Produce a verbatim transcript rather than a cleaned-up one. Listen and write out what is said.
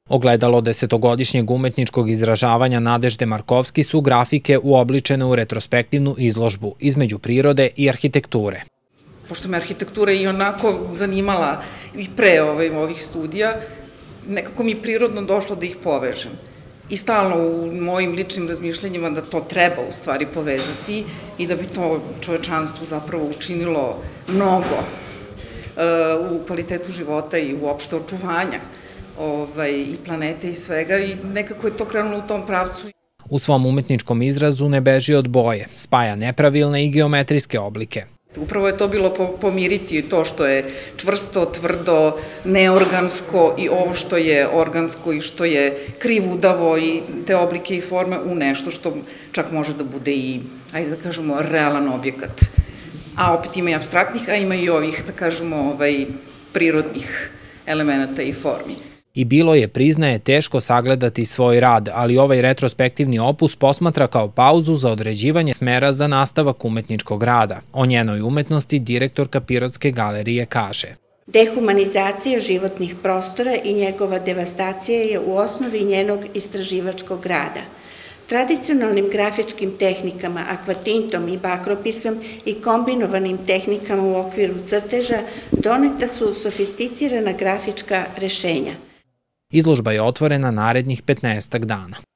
Ogledalo desetogodišnjeg umetničkog izražavanja Nadežde Markovski su grafike uobličene u retrospektivnu izložbu između prirode i arhitekture. Pošto me arhitektura i onako zanimala i pre ovih studija, nekako mi je prirodno došlo da ih povežem. I stalno u mojim ličnim razmišljanjima da to treba u stvari povezati i da bi to čovečanstvu zapravo učinilo mnogo u kvalitetu života i uopšte očuvanja i planete i svega, i nekako je to krenulo u tom pravcu. U svom umetničkom izrazu ne beži od boje, spaja nepravilne i geometrijske oblike. Upravo je to bilo pomiriti to što je čvrsto, tvrdo, neorgansko i ovo što je organsko i što je krivudavo i te oblike i forme u nešto što čak može da bude i, ajde da kažemo, realan objekat. A opet ima i apstraktnih, a ima i ovih, da kažemo, prirodnih elemenata i formi. I bilo je, priznaje, teško sagledati svoj rad, ali ovaj retrospektivni opus posmatra kao pauzu za određivanje smera za nastavak umetničkog rada. O njenoj umetnosti direktorka Pirotske galerije kaže: Dehumanizacija životnih prostora i njegova devastacija je u osnovi njenog istraživačkog rada. Tradicionalnim grafičkim tehnikama, akvatintom i bakropisom i kombinovanim tehnikama u okviru crteža doneta su sofisticirana grafička rešenja. Izložba je otvorena narednih petnaestak dana.